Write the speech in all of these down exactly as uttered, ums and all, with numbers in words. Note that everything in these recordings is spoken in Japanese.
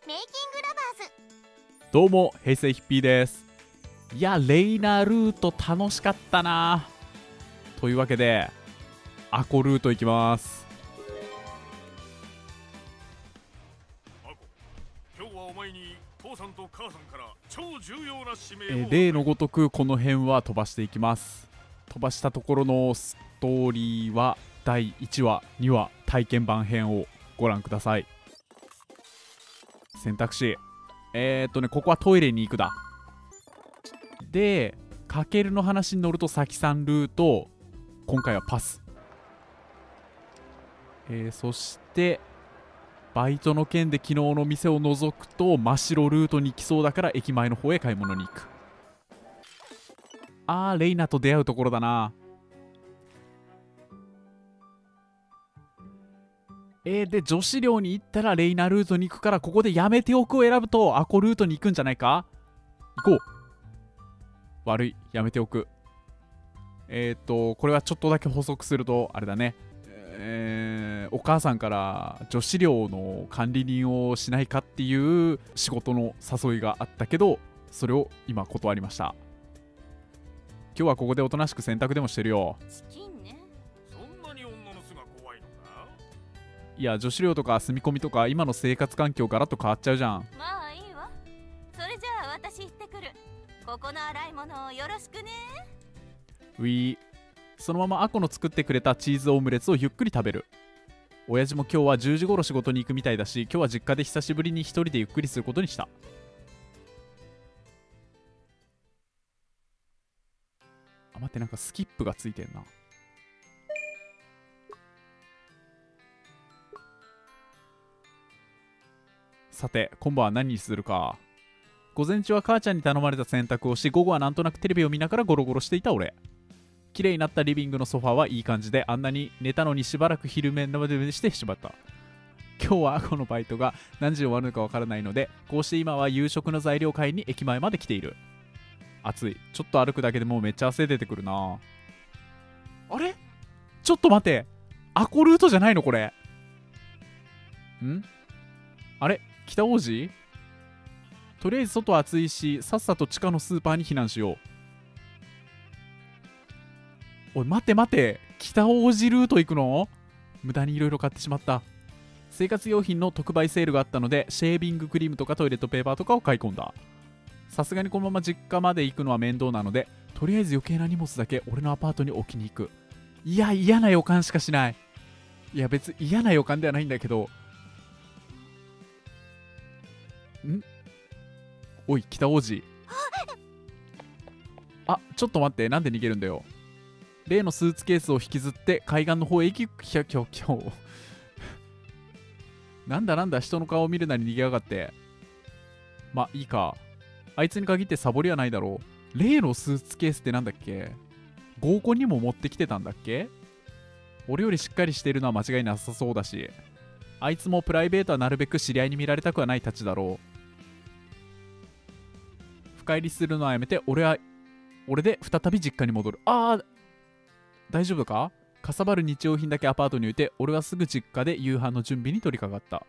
メイキングラバーズ。 どうも平成ヒッピーです。いやレイナルート楽しかったな。というわけでアコルート行きます。 アコ、今日はお前に父さんと母さんから超重要な指え名を。 例のごとくこの辺は飛ばしていきます。飛ばしたところのストーリーはだいいちわにわ体験版編をご覧ください。選択肢えー、っとねここはトイレに行くだ。でかけるの話に乗るとさきさんルート、今回はパス、えー、そしてバイトの件で昨日の店を除くと真っ白ルートに行きそうだから駅前の方へ買い物に行く。あーレイナと出会うところだな。えー、で女子寮に行ったらレイナルートに行くから、ここでやめておくを選ぶとアコルートに行くんじゃないか。行こう。悪い、やめておく。えっとこれはちょっとだけ補足するとあれだね、えー、お母さんから女子寮の管理人をしないかっていう仕事の誘いがあったけど、それを今断りました。今日はここでおとなしく洗濯でもしてるよ。 チキンね。 そんなに女の巣が怖いのか。 いや女子寮とか住み込みとか今の生活環境ガラッと変わっちゃうじゃん。 まあいいわ。それじゃあ私行ってくる。ここの洗い物をよろしくね。 ウィー。そのままアコの作ってくれたチーズオムレツをゆっくり食べる。親父も今日はじゅうじ頃仕事に行くみたいだし、今日は実家で久しぶりに一人でゆっくりすることにした。あ、待って、なんかスキップがついてんな。さて今晩は何にするか。午前中は母ちゃんに頼まれた洗濯をし、午後はなんとなくテレビを見ながらゴロゴロしていた俺。綺麗になったリビングのソファーはいい感じで、あんなに寝たのにしばらく昼寝までしてしまった。今日はアコのバイトが何時に終わるのかわからないので、こうして今は夕食の材料買いに駅前まで来ている。暑い。ちょっと歩くだけでもうめっちゃ汗出てくるな。あれちょっと待って、アコルートじゃないのこれ。んあれ北王子。とりあえず外は暑いし、さっさと地下のスーパーに避難しよう。おい待って待って、北王子ルート行くの？無駄にいろいろ買ってしまった。生活用品の特売セールがあったので、シェービングクリームとかトイレットペーパーとかを買い込んだ。さすがにこのまま実家まで行くのは面倒なので、とりあえず余計な荷物だけ俺のアパートに置きに行く。いや嫌な予感しかしない。いや別に嫌な予感ではないんだけど。んおい北王子。あ、ちょっと待って、なんで逃げるんだよ。例のスーツケースを引きずって海岸の方へ行き、きゃきょきょなんだなんだ、人の顔を見るなり逃げやがって。まあいいか。あいつに限ってサボりはないだろう。例のスーツケースってなんだっけ。合コンにも持ってきてたんだっけ。俺よりしっかりしているのは間違いなさそうだし、あいつもプライベートはなるべく知り合いに見られたくはないたちだろう。深入りするのはやめて、俺は俺で再び実家に戻る。あー大丈夫か。かさばる日用品だけアパートに置いて、俺はすぐ実家で夕飯の準備に取り掛かった。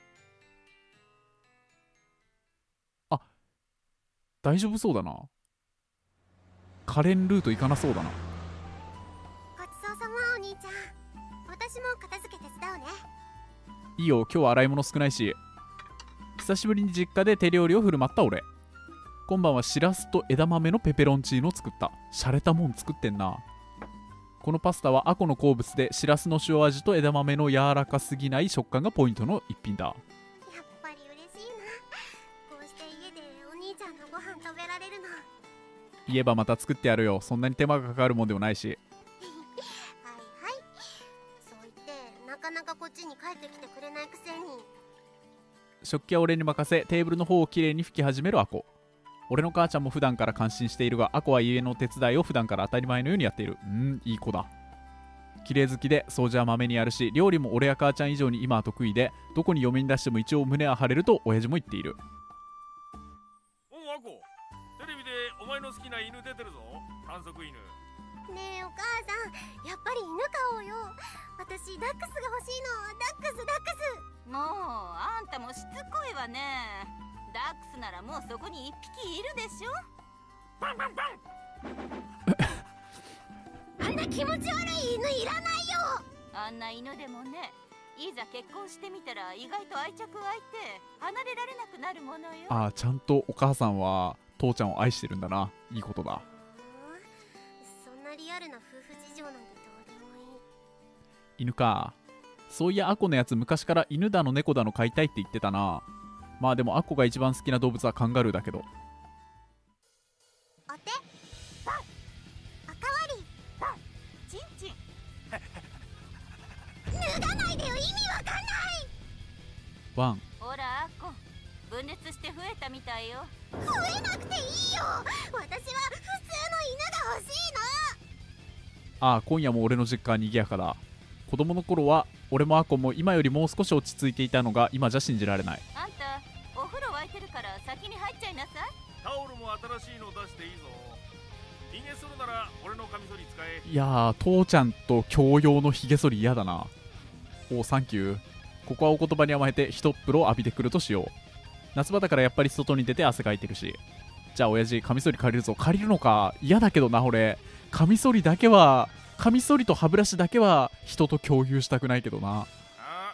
あ、大丈夫そうだな。カレンルート行かなそうだな。 ごちそうさまお兄ちゃん。私も片付け手伝うね。 いいよ、今日は洗い物少ないし。久しぶりに実家で手料理を振る舞った俺。今晩はしらすと枝豆のペペロンチーノを作った。しゃれたもん作ってんな。このパスタはアコの好物で、しらすの塩味と枝豆の柔らかすぎない食感がポイントの一品だ。 やっぱり嬉しいな。こうして家でお兄ちゃんのご飯食べられるの。 言えばまた作ってやるよ。そんなに手間がかかるもんでもないし。 はいはい。そう言ってなかなかこっちに帰ってきてくれないくせに。 食器は俺に任せ、テーブルの方をきれいに拭き始めるアコ。俺の母ちゃんも普段から感心しているが、アコは家の手伝いを普段から当たり前のようにやっている。うん、いい子だ。綺麗好きで掃除はまめにやるし、料理も俺や母ちゃん以上に今は得意で、どこに嫁に出しても一応胸は張れると親父も言っている。 おうアコ、テレビでお前の好きな犬出てるぞ。観測犬。 ねえお母さん、やっぱり犬飼おうよ。私ダックスが欲しいの。ダックスダックス。 もうあんたもしつこいわね。ダックスならもうそこに一匹いるでしょ。 バンバンバン。 あんな気持ち悪い犬いらないよ。 あんな犬でもね、いざ結婚してみたら意外と愛着湧いて離れられなくなるものよ。 ああ、ちゃんとお母さんは父ちゃんを愛してるんだな。いいことだ。 そんなリアルな夫婦事情なんてどうでもいい。 犬か。そういやアコのやつ昔から犬だの猫だの飼いたいって言ってたな。まあでもアコが一番好きな動物はカンガルーだけど。 お手赤割りチンチン。 脱がないでよ、意味わかんない。 ワン。 ほらアコ、分裂して増えたみたいよ。 増えなくていいよ。私は普通の犬が欲しいの。 ああ、今夜も俺の実家は賑やかだ。子供の頃は俺もアコも今よりもう少し落ち着いていたのが今じゃ信じられない。 あんたお風呂沸いてるから先に入っちゃいなさい。 タオルも新しいの出していいぞ。ヒゲ剃るなら俺のカミソリ使え。 いやー、父ちゃんと共用のひげ剃り嫌だな。おお、サンキュー。ここはお言葉に甘えて一風呂浴びてくるとしよう。夏場だからやっぱり外に出て汗かいてるし。じゃあ親父、カミソリ借りるぞ。借りるのか。嫌だけどな、俺。カミソリだけはカミソリと歯ブラシだけは人と共有したくないけどな。 あ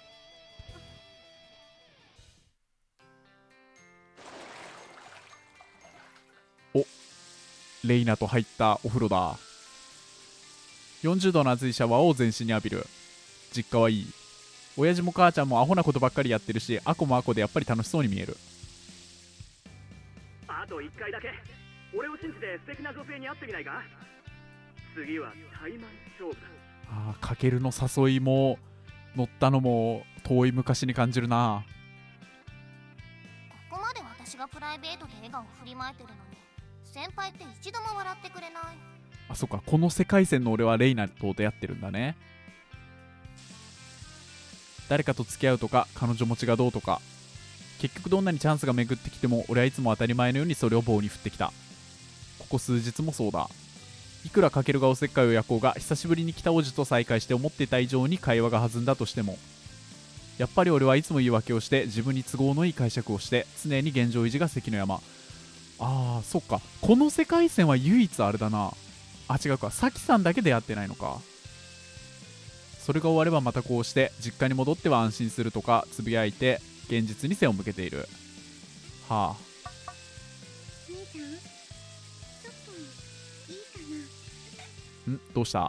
お、レイナと入ったお風呂だ。よんじゅうどの熱いシャワーを全身に浴びる。実家はいい。親父も母ちゃんもアホなことばっかりやってるし、アコもアコでやっぱり楽しそうに見える。 あといっかいだけ俺を信じて素敵な女性に会ってみないか。次はタイマン勝負だ。 ああ、カケルの誘いも乗ったのも遠い昔に感じるな。 ここまで私がプライベートで笑顔振りまいてるのに、先輩って一度も笑ってくれない。 あ、そっか、この世界線の俺はレイナと出会ってるんだね。誰かと付き合うとか彼女持ちがどうとか、結局どんなにチャンスが巡ってきても俺はいつも当たり前のようにそれを棒に振ってきた。ここ数日もそうだ。いくらかけるがおせっかいを焼こうが、久しぶりに来た王子と再会して思っていた以上に会話が弾んだとしても、やっぱり俺はいつも言い訳をして自分に都合のいい解釈をして常に現状維持が関の山。あー、そっか、この世界線は唯一あれだな。あ、違うか、サキさんだけ出会ってないのか。それが終わればまたこうして実家に戻っては安心するとかつぶやいて現実に背を向けている。はあ。 兄ちゃん、ちょっといいかな。 ん、どうした？ あ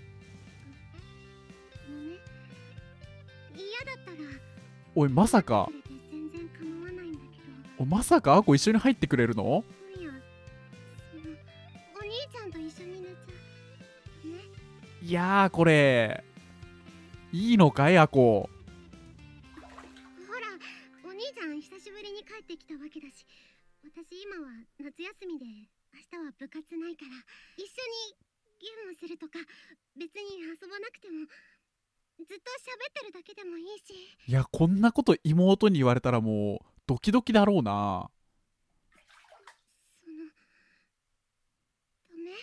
のね、嫌だったらおい、まさかくれて全然構わないんだけど。 おまさかアコ一緒に入ってくれるの？ 今夜、そのお兄ちゃんと一緒に寝ちゃうね。 いやー、これいいのかいアコ。 ほら、お兄ちゃん久しぶりに帰ってきたわけだし、私今は夏休みで明日は部活ないから、一緒にゲームするとか、別に遊ばなくてもずっと喋ってるだけでもいいし。 いや、こんなこと妹に言われたらもうドキドキだろうな。 そのダメ？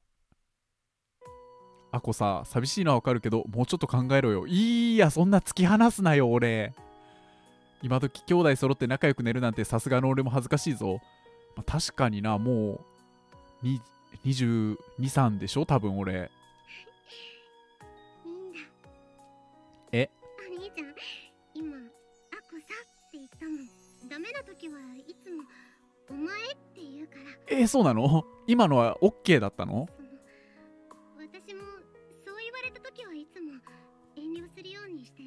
アコさ、寂しいのはわかるけどもうちょっと考えろよ。いや、そんな突き放すなよ俺。今時兄弟揃って仲良く寝るなんてさすがの俺も恥ずかしいぞ。まあ、確かにな、もうににじゅうに、さんでしょ多分俺。 いいんだ。 え？ お兄ちゃん、今、アコさって言ったもん。ダメな時はいつもお前って言うから。 えー、そうなの？今のは オーケー だったの？ その私もそう言われた時はいつも遠慮するようにしてる。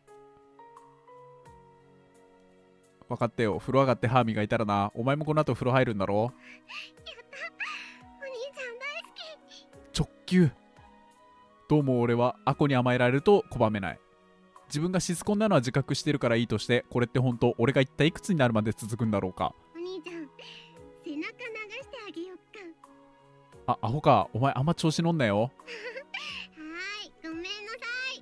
分かってよ。風呂上がって歯磨いたらな。お前もこの後風呂入るんだろ？ やった、お兄ちゃん大好き。 直球。どうも俺はアコに甘えられると拒めない。自分がシスコンなのは自覚してるからいいとして、これって本当俺が一体いくつになるまで続くんだろうか。 お兄ちゃん、背中流してあげよっか。 あ、アホか。お前あんま調子乗んなよ。 はーい、ごめんなさい。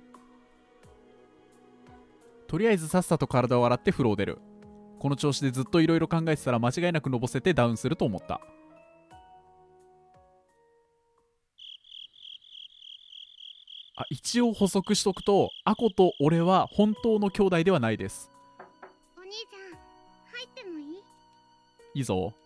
とりあえずさっさと体を洗って風呂を出る。この調子でずっといろいろ考えてたら間違いなくのぼせてダウンすると思った。あ、一応補足しとくと、アコと俺は本当の兄弟ではないです。 いいぞ。 お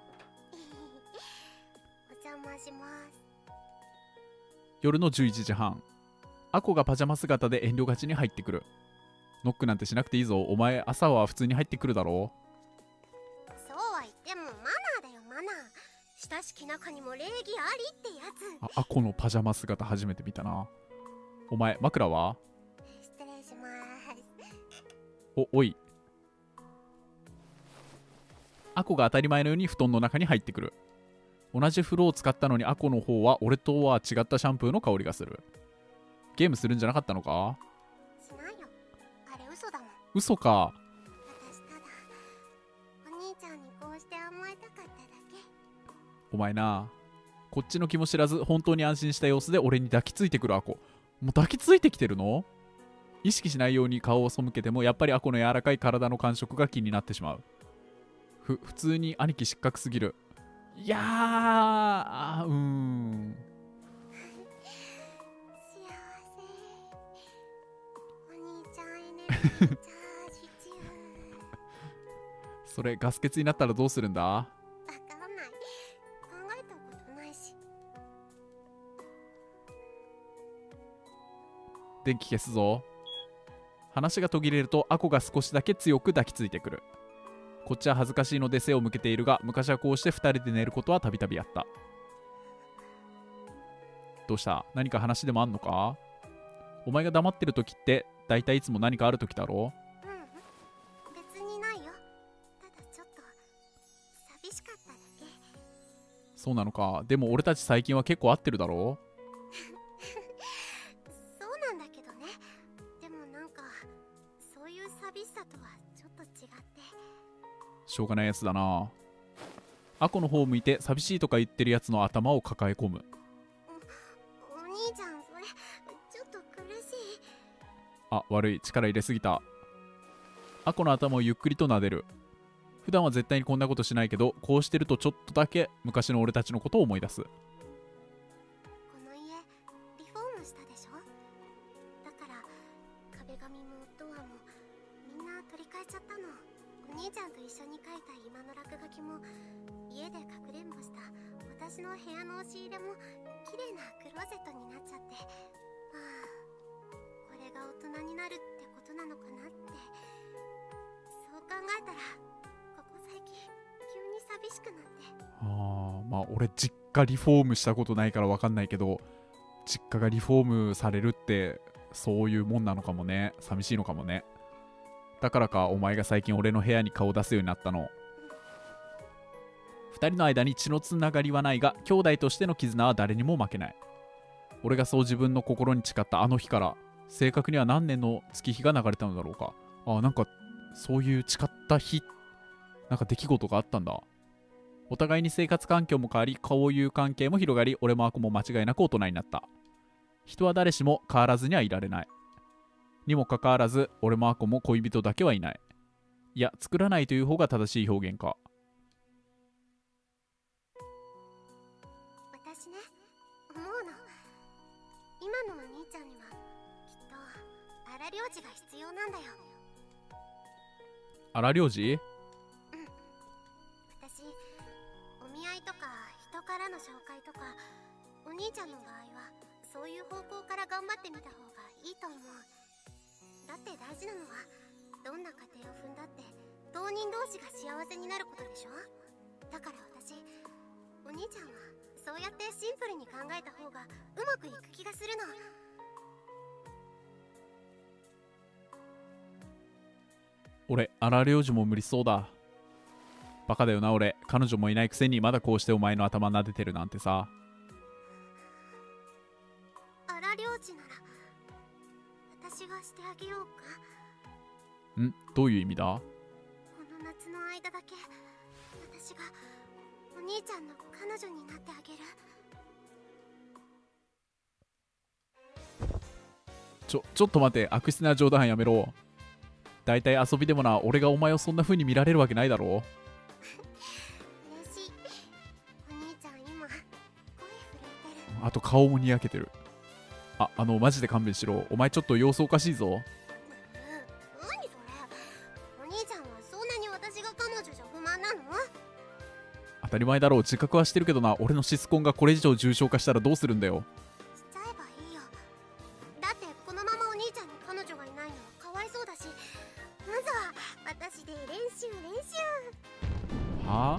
邪魔します。 夜のじゅういちじはん、アコがパジャマ姿で遠慮がちに入ってくる。ノックなんてしなくていいぞ。お前朝は普通に入ってくるだろそうは言ってもマナーだよ、マナー。親しき中にも礼儀ありってやつ。 あ。アコのパジャマ姿初めて見たな。お前枕は？ 失礼します。 お、おい。アコが当たり前のように布団の中に入ってくる。同じ風呂を使ったのにアコの方は俺とは違ったシャンプーの香りがする。ゲームするんじゃなかったのか？ しないよ。あれ嘘だもん。 嘘か。 私ただお兄ちゃんにこうして甘えたかっただけ。 お前な、こっちの気も知らず本当に安心した様子で俺に抱きついてくるアコ。もう抱きついてきてるの？意識しないように顔を背けてもやっぱりアコの柔らかい体の感触が気になってしまう。ふ普通に兄貴失格すぎる。いやー、あーうーん幸せ。お兄ちゃんエネルギーチャージ中。 それガス欠になったらどうするんだ？ わかんない。考えたことないし。 電気消すぞ。話が途切れるとアコが少しだけ強く抱きついてくる。こっちは恥ずかしいので背を向けているが、昔はこうしてふたりで寝ることはたびたびあった。どうした？何か話でもあんのか？お前が黙ってる時ってだいたいいつも何かある時だろ？ うん、別にないよ。ただちょっと寂しかっただけ。 そうなのか。でも俺たち最近は結構会ってるだろ？ そうなんだけどね。でもなんかそういう寂しさとはちょっと違って。 しょうがないやつだな。アコの方を向いて寂しいとか言ってるやつの頭を抱え込む。 お兄ちゃん、それちょっと苦しい。 あ、悪い、力入れすぎた。アコの頭をゆっくりと撫でる。普段は絶対にこんなことしないけど、こうしてるとちょっとだけ昔の俺たちのことを思い出す。 この家リフォームしたでしょ。だから壁紙もドアもみんな取り替えちゃったの。お兄ちゃんと一緒に描いた今の落書きも家でかくれんぼした私の部屋の押し入れも綺麗なクローゼットになっちゃって、まあこれが大人になるってことなのかなって。そう考えたらここ最近急に寂しくなって。 あー、まあ俺実家リフォームしたことないから分かんないけど、実家がリフォームされるってそういうもんなのかもね。寂しいのかもね。だからかお前が最近俺の部屋に顔を出すようになったの。二人の間に血のつながりはないが、兄弟としての絆は誰にも負けない。俺がそう自分の心に誓ったあの日から、正確には何年の月日が流れたのだろうか。あ、なんかそういう誓った日、なんか出来事があったんだ。お互いに生活環境も変わり、交友関係も広がり、俺もアコも間違いなく大人になった。人は誰しも変わらずにはいられない。にもかかわらず、俺もアコも恋人だけはいない。いや、作らないという方が正しい表現か。 私ね、思うの。今のお兄ちゃんにはきっと荒療治が必要なんだよ。 荒療治？ うん。私、お見合いとか人からの紹介とか、お兄ちゃんの場合はそういう方向から頑張ってみた方がいいと思う。だって大事なのは、どんな家庭を踏んだって当人同士が幸せになることでしょ。だから私、お兄ちゃんはそうやってシンプルに考えた方がうまくいく気がするの。 俺、荒療治も無理そうだ。バカだよな俺。彼女もいないくせにまだこうしてお前の頭撫でてるなんてさ。 荒療治なら私がしてあげようか。 ん？どういう意味だ？ この夏の間だけ私がお兄ちゃんの彼女になってあげる。 ちょ、ちょっと待て。悪質な冗談やめろ。だいたい遊びでもな、俺がお前をそんな風に見られるわけないだろ。 嬉しい。お兄ちゃん今声震えてる。 あと顔もにやけてる。あ、あのマジで勘弁しろ。お前ちょっと様子おかしいぞ。 うん、何それ。お兄ちゃんはそんなに私が彼女じゃ不満なの？ 当たり前だろう。自覚はしてるけどな。俺のシスコンがこれ以上重症化したらどうするんだよ。 しちゃえばいいよ。だってこのままお兄ちゃんに彼女がいないのはかわいそうだし、まずは私で練習練習。 はあ、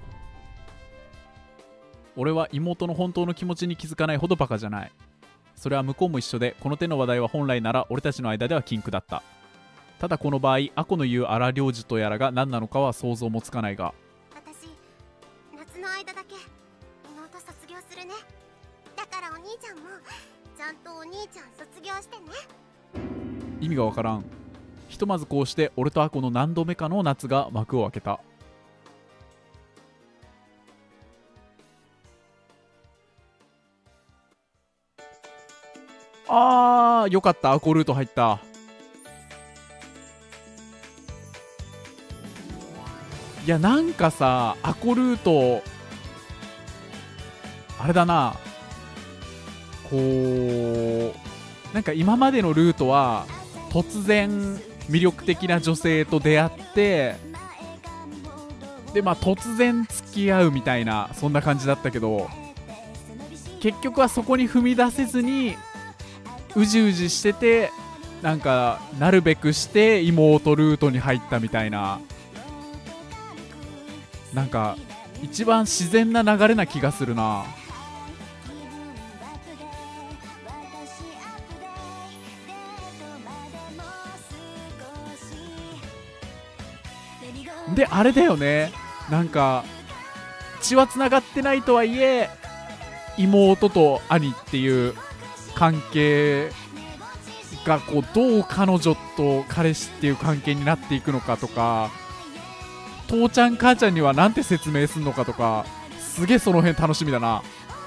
俺は妹の本当の気持ちに気づかないほどバカじゃない。それは向こうも一緒で、この手の話題は本来なら俺たちの間では禁句だった。ただこの場合、アコの言う荒領事とやらが何なのかは想像もつかないが、 私夏の間だけ妹卒業するね。だからお兄ちゃんもちゃんとお兄ちゃん卒業してね。 意味がわからん。ひとまずこうして俺とアコの何度目かの夏が幕を開けた。あー、よかった。アコルート入った。いや、なんかさ、アコルートあれだな、こうなんか今までのルートは突然魅力的な女性と出会って、でまあ突然付き合うみたいな、そんな感じだったけど、結局はそこに踏み出せずにうじうじしてて、なんかなるべくして妹ルートに入ったみたいな、なんか一番自然な流れな気がするな。であれだよね、なんか血はつながってないとはいえ妹と兄っていう関係がこうどう彼女と彼氏っていう関係になっていくのかとか、父ちゃん母ちゃんにはなんて説明するのかとか、すげえその辺楽しみだな。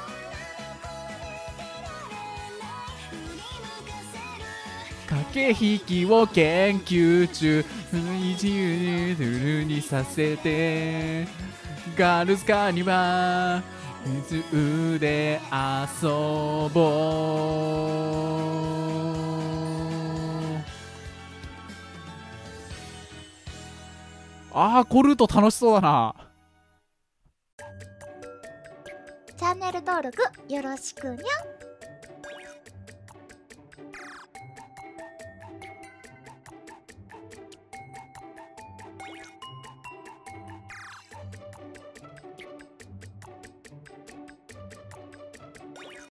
駆け引きを研究中、自由にルールにさせて、ガールズカーには水で遊ぼう。あー、コルート楽しそうだな。 チャンネル登録よろしくにゃん。